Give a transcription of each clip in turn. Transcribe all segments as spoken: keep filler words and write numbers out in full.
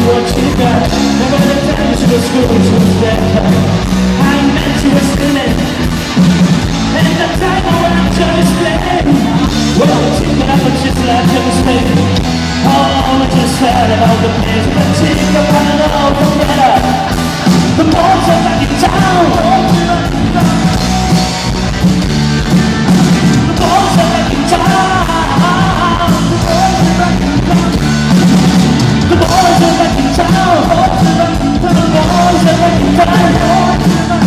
what you got. Never let down to the school to that I meant you were still in. And the time I went to display. Well, think that I could just let you stay. Oh, I just heard about the pains. But think about it all from better. The balls are back in town. The balls are back in town. The boys are back in town. The boys are back in town.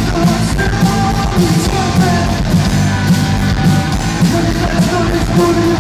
Put it